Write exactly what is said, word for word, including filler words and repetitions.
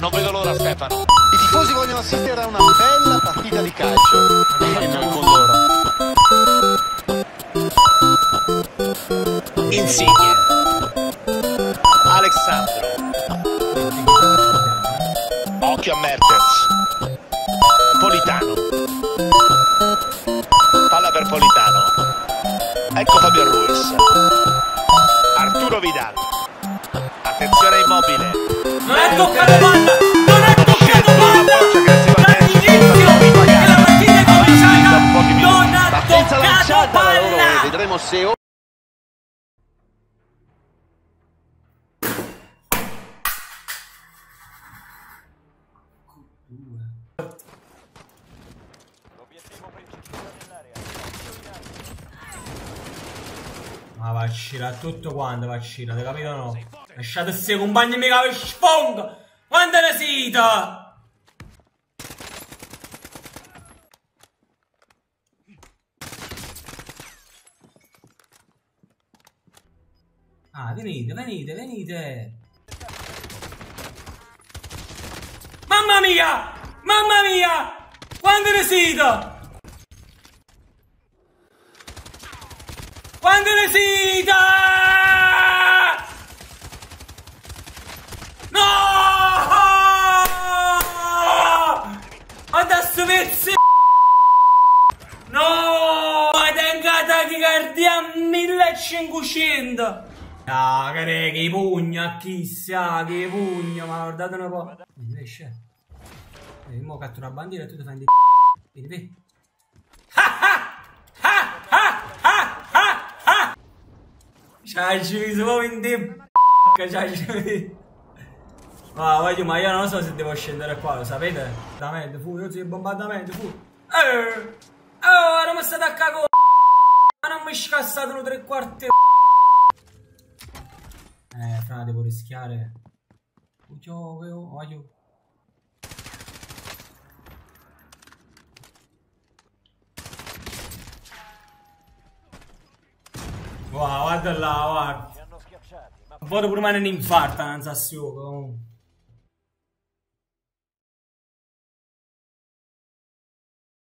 Non vedo l'ora, Stefano. I tifosi vogliono assistere a una bella partita di calcio. E noi con loro. Insigne. Alessandro. Occhio a Mertens. Politano. Palla per Politano. Ecco Fabio Ruiz. Arturo Vidal. Attenzione a Immobile. Non è toccato palla! Non è toccato palla! Dall'inizio che la partita è cominciata! Non ha toccato palla! Vedremo se... Ma vaccina tutto quanto vaccina, te capito o no? Lasciate questi compagni mica per sfongo! Quando ne siete? Ah, venite, venite, venite! Mamma mia! Mamma mia! Quando ne siete? Quando ne siete? No! Adesso pezzi! No! Tengo tachicardia a millecinquecento! Ah, che i pugni a chissà, che i pugni, ma guardate un po'. Vieni, esce. Vieni, mo cattura una bandiera e tu ti fai di Vieni, vieni. C'hai sceso proprio in te. C'hai sceso. Ma voglio, ma io non so se devo scendere qua, lo sapete? Bombardamento, fu, io sì, bombardamento, fu. Eh, oh, non mi state a cagare. Ma non mi scassato uno tre quarti. Eh, fra, devo rischiare. Voglio, voglio. Wow, guarda là, guarda. Voto pure me ne infarta, non sa si